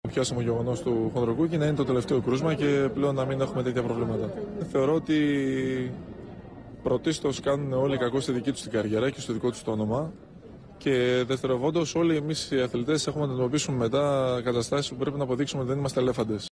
Πιάσαμε το γεγονός του χονδροκούκκι να είναι το τελευταίο κρούσμα και πλέον να μην έχουμε τέτοια προβλήματα. Θεωρώ ότι πρωτίστως κάνουν όλοι κακό στη δική τους την καριέρα και στο δικό τους το όνομα. Και δευτεροβόντως, όλοι εμείς οι αθλητές έχουμε να αντιμετωπίσουμε μετά καταστάσεις που πρέπει να αποδείξουμε ότι δεν είμαστε ελέφαντες.